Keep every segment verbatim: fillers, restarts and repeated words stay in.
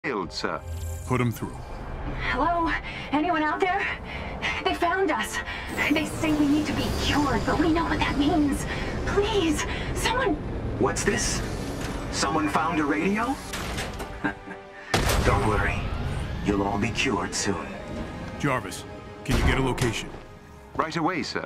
failed, sir. Put him through. Hello? Anyone out there? They found us. They say we need to be cured, but we know what that means. Please, someone... What's this? Someone found a radio? Don't worry. You'll all be cured soon. Jarvis, can you get a location? Right away, sir.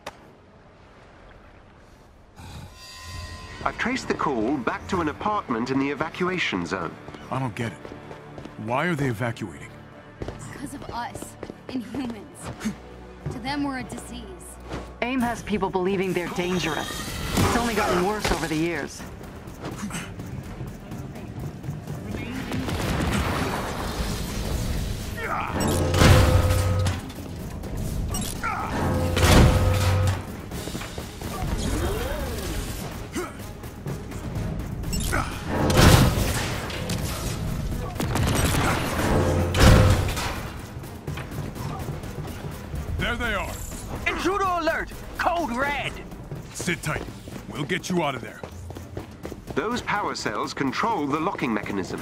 I've traced the call back to an apartment in the evacuation zone. I don't get it. Why are they evacuating? It's because of us, Inhumans. To them, we're a disease. AIM has people believing they're dangerous. It's only gotten worse over the years. There they are. Intruder alert! Code red! Sit tight. We'll get you out of there. Those power cells control the locking mechanism.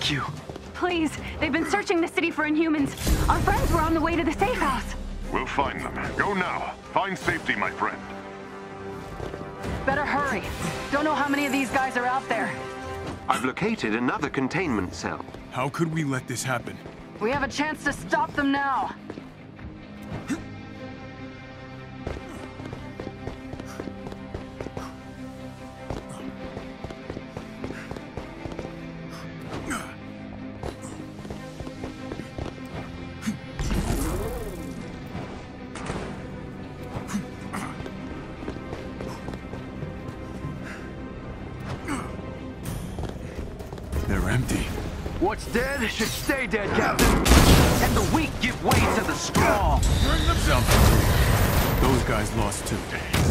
Thank you. Please, they've been searching the city for Inhumans. Our friends were on the way to the safe house. We'll find them. Go now. Find safety, my friend. Better hurry. Don't know how many of these guys are out there. I've located another containment cell. How could we let this happen? We have a chance to stop them now. They're empty. What's dead should stay dead, Captain. And the weak give way to the strong. Bring them something. Those guys lost too.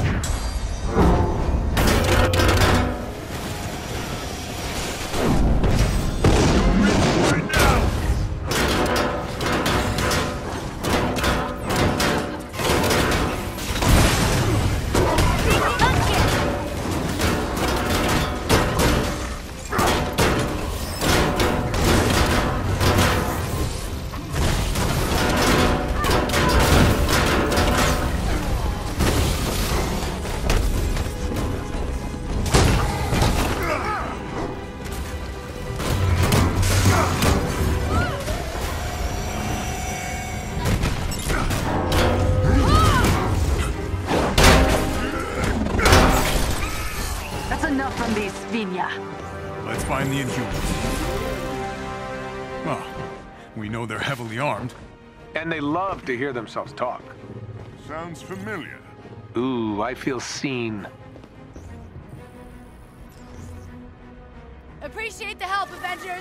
Enough from these Svinya. Let's find the Inhumans. Well, we know they're heavily armed. And they love to hear themselves talk. Sounds familiar. Ooh, I feel seen. Appreciate the help, Avengers!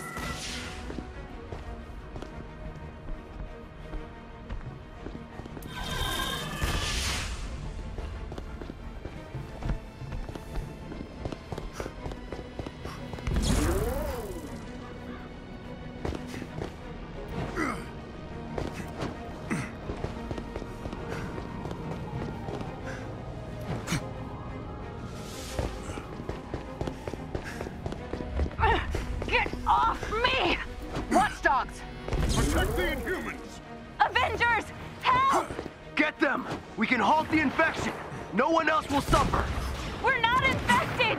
Get off me! Watchdogs! Protect the Inhumans! Avengers! Help! Get them! We can halt the infection! No one else will suffer! We're not infected!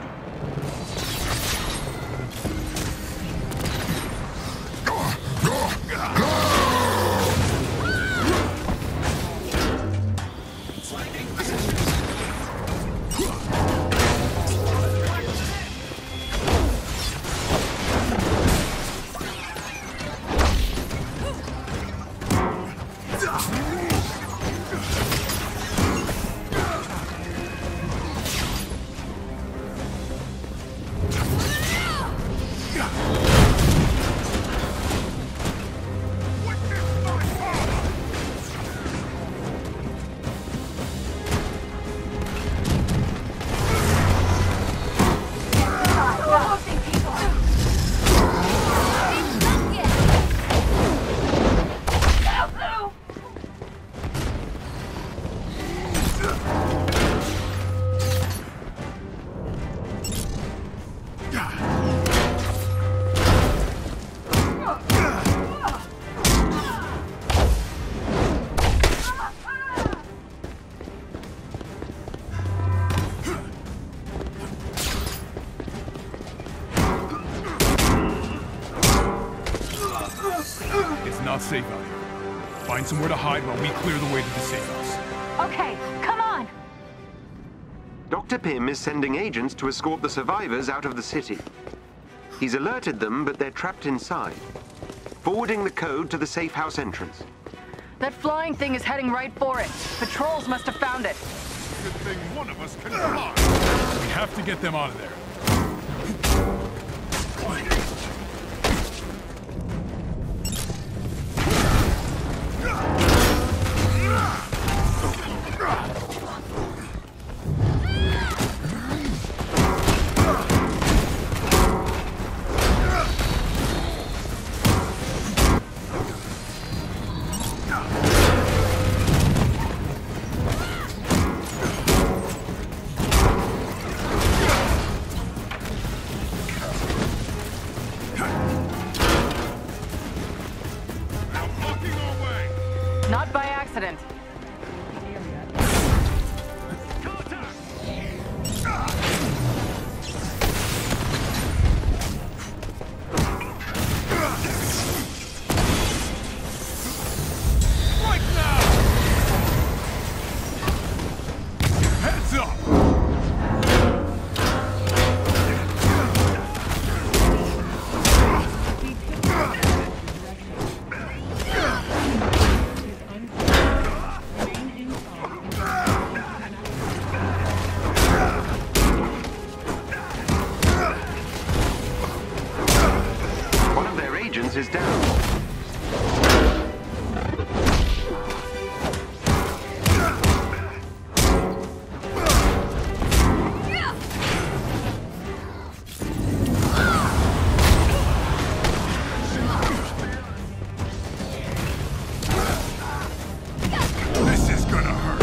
Not safe out here. Find somewhere to hide while we clear the way to the safe house. Okay, come on! Doctor Pym is sending agents to escort the survivors out of the city. He's alerted them, but they're trapped inside. Forwarding the code to the safe house entrance. That flying thing is heading right for it. Patrols must have found it. Good thing one of us can fly. We have to get them out of there. Not by accident. Is down. This is gonna hurt.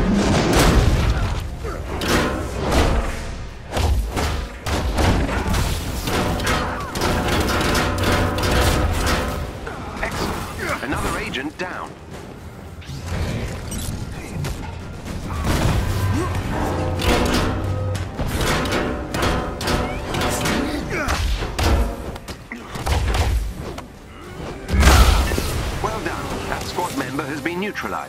Another agent down. Well done. That squad member has been neutralized.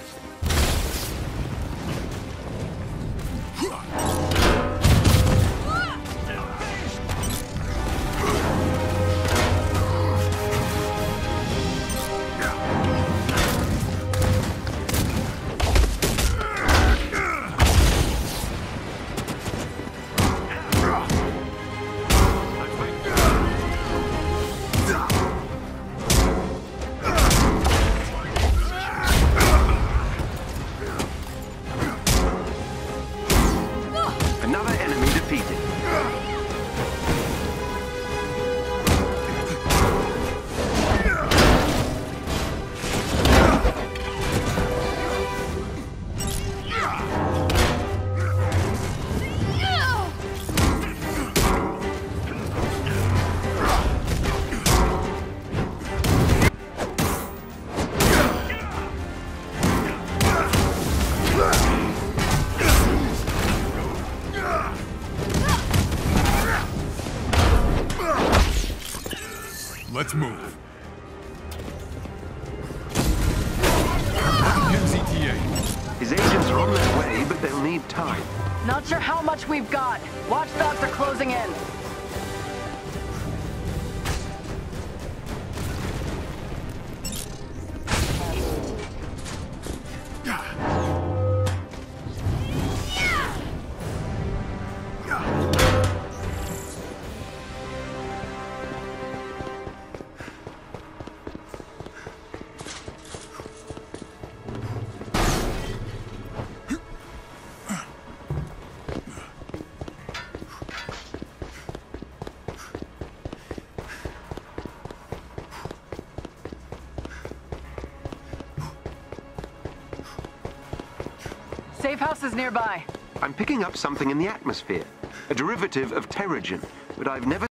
Another enemy defeated. Let's move. M Z T A. His agents are on their way, but they'll need time. Not sure how much we've got. Watchdogs are closing in. Safe house is nearby. I'm picking up something in the atmosphere, a derivative of Terrigen, but I've never